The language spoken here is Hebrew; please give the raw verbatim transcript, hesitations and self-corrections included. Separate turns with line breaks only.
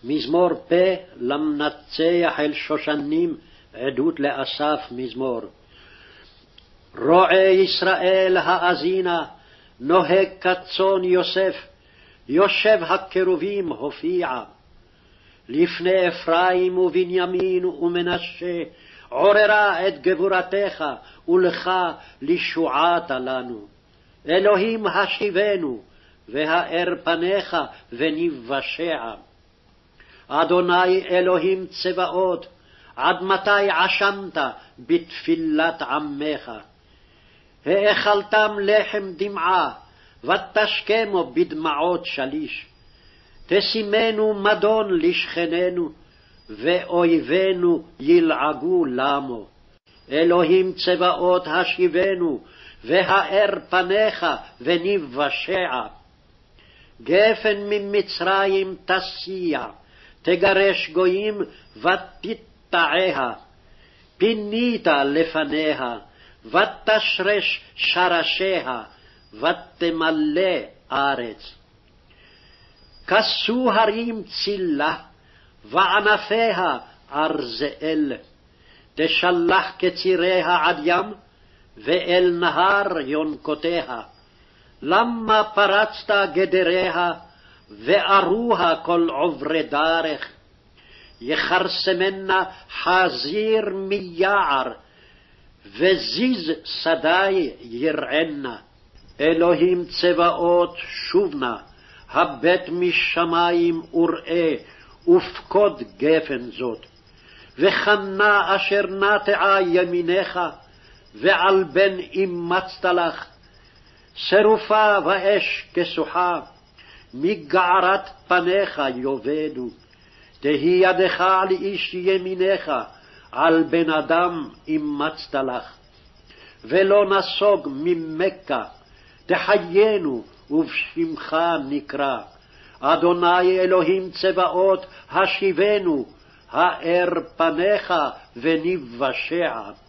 מזמור פה למנצח אל שושנים, עדות לאסף מזמור. רועה ישראל האזינה, נוהג כצאן יוסף, יושב הקרובים הופיע. לפני אפרים ובנימין ומנשה, עוררה את גבורתך, ולך לשועתה לנו. אלוהים השיבנו, והאר פניך ונבשע. אדוני אלוהים צבאות, עד מתי עשנת בתפילת עמך? האכלתם לחם דמעה, ותשכמו בדמעות שליש. תשימנו מדון לשכננו, ואויבינו ילעגו למו. אלוהים צבאות השיבנו, והאר פניך ונבשע. גפן ממצרים תסיע, תגרש גויים ותטעה. פינית לפניה, ותשרש שרשיה, ותמלא ארץ. כסו הרים צילה, וענפיה ארזאל. תשלח קציריה עד ים, ואל נהר יונקותיה. למה פרצת גדריה, וארוה כל עוברי דרך? יחרסמנה חזיר מיער, וזיז שדי ירענה. אלוהים צבאות שובנה, הבט משמים וראה, ופקוד גפן זאת. וחנה אשר נטעה ימינך, ועל בן אימצת לך. שרופה ואש כסוחה, מגערת פניך יאבדו. תהי ידך על איש ימינך, על בן אדם אימצת לך. ולא נסוג ממכה, תחיינו ובשמך נקרא. אדוני אלוהים צבאות השיבנו, האר פניך ונבשע.